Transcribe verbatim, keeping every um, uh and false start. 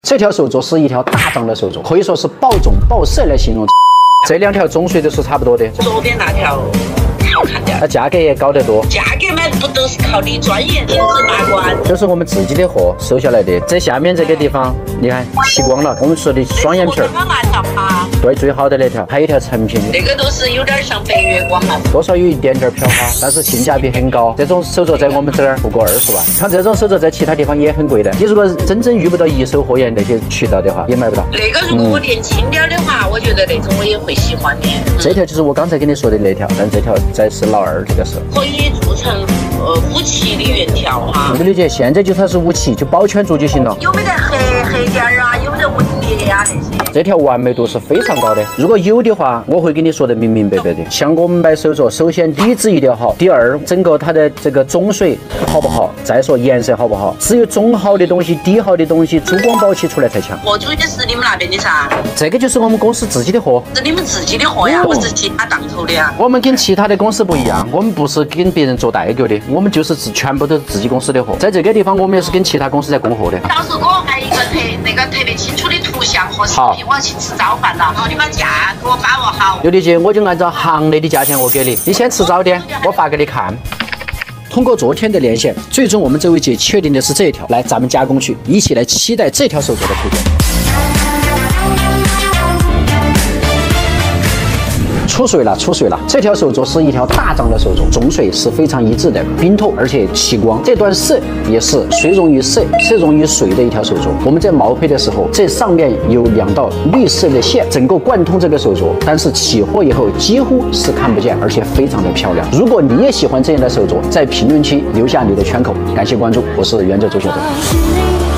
这条手镯是一条大张的手镯，可以说是爆种爆色来形容。这两条中水都是差不多的。 左边那条好看点， 它价格也高得多。 价格嘛不都是靠你专业品质把关， 都是我们自己的货收下来的。这下面这个地方，你看吸光了，我们说的双眼皮儿。 那条啊， 对，最好的那条，还有一条成品的。 那个都是有点像白月光了， 多少有一点点飘花，但是性价比很高。这种手镯在我们这儿不过二十万，像这种手镯在其他地方也很贵的。你如果真正遇不到一手货源那些渠道的话，也买不到。 那个如果我年轻点的话，我觉得那种我也会喜欢的。 这条就是我刚才跟你说的那条，但这条才是老二，这个是可以做成呃武器的原条哈。 我理解，现在就它是武器，就保全住就行了。 有没得黑黑点儿啊？有没得纹裂啊那些？ 这条完美度是非常高的，如果有的话，我会跟你说的明明白白的。像我们买手镯，首先底子一定要好，第二，整个它的这个种水好不好，再说颜色好不好。只有种好的东西、底好的东西，珠光宝气出来才强。 货主也是你们那边的噻？ 这个就是我们公司自己的货， 是你们自己的货呀，不是其他档口的呀。 我们跟其他的公司不一样，我们不是跟别人做代购的，我们就是自全部都是自己公司的货。在这个地方，我们也是跟其他公司在供货的。 到时候给我拍一个特那个特别清楚的图像和视频，我要去吃早饭了，然后你把价给我把握好。 有理解，我就按照行内的价钱我给你，你先吃早点，我发给你看。通过昨天的连线，最终我们这位姐确定的是这一条，来咱们加工去，一起来期待这条手镯的推荐。出水了，出水了！这条手镯是一条大张的手镯，种水是非常一致的，冰透而且起光。这段色也是水溶于色，色溶于水的一条手镯。我们在毛坯的时候，这上面有两道绿色的线，整个贯通这个手镯，但是起货以后几乎是看不见，而且非常的漂亮。如果你也喜欢这样的手镯，在评论区留下你的圈口。感谢关注，我是原者周小周。